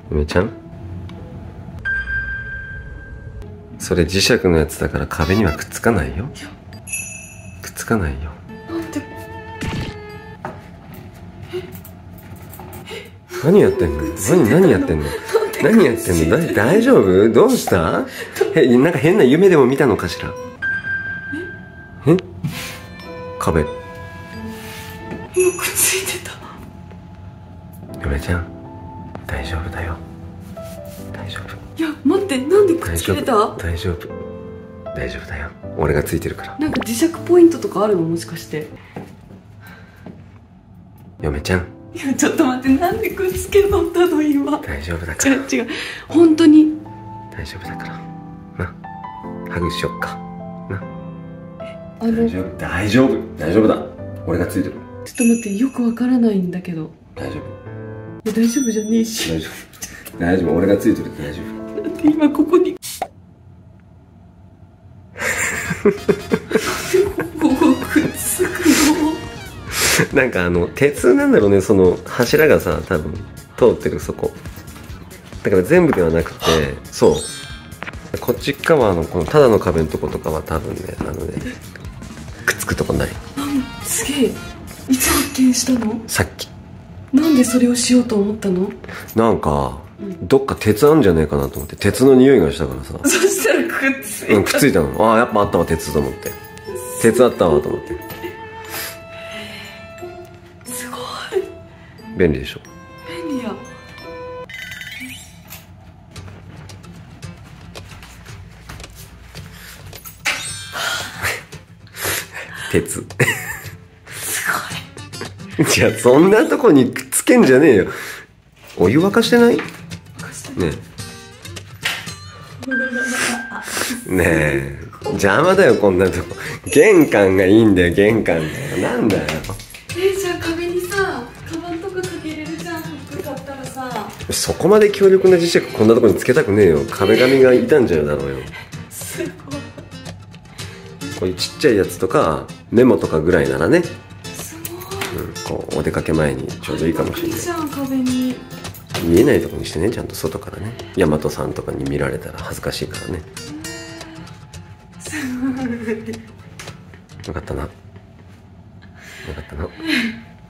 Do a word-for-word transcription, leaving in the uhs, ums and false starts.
梅ちゃん、それ磁石のやつだから壁にはくっつかないよ。くっつかないよ。 なんで？ 何やってんの？何何やってんの？何やってんの？だ大丈夫？どうした？え、なんか変な夢でも見たのかしら？え？壁。 今くっついてた。 嫁ちゃん、大丈夫だよ。大丈夫。 いや待って、なんでくっつけれた？ 大丈夫。大丈夫だよ。俺がついてるから。 なんか磁石ポイントとかあるの、もしかして？ 嫁ちゃん。 いやちょっと待って、なんでくっつけとったの今。 大丈夫だから。 違う違う、本当に大丈夫だから。な、ハグしよっか。な。 あの大丈夫、大丈夫、大丈夫だ。俺がついてる。 ちょっと待って、よくわからないんだけど。 大丈夫。 え大丈夫じゃねえし。 大丈夫。大丈夫、俺がついてる。大丈夫。 だって今ここに。なんでここくっつくの？ なんかあの鉄なんだろうね、その柱がさ、多分通ってるそこだから全部ではなくて、そうこっち側のこのただの壁のとことかは多分ね、あのねくっつくとこない。 なんすげえ。いつ発見したの？ さっき。 なんでそれをしようと思ったの？ なんか、うん、どっか鉄あんじゃねえかなと思って、鉄の匂いがしたからさ。 そしたらくっついた。 うん、くっついたの。ああ、やっぱあったわ鉄と思って、鉄あったわと思って。 すごい便利でしょ。 便利や。 鉄すごい。じゃあそんなとこにくっつけんじゃねえよ。お湯沸かしてない？ねえねえ、邪魔だよこんなとこ。玄関がいいんだよ、玄関だよ。なんだよ。 え、じゃあ壁にさ、カバンとかかけれるじゃん、服買ったらさ。 そこまで強力な磁石こんなとこにつけたくねえよ。壁紙が傷んじゃうだろうよ。 すごい。 こういうちっちゃいやつとかメモとかぐらいならね、 すごい、 うん、こうお出かけ前にちょうどいいかもしれない。 いいじゃん、壁に見えないとこにしてね、ちゃんと外からね。大和さんとかに見られたら恥ずかしいからね。 すごい。 よかったな。よかったな。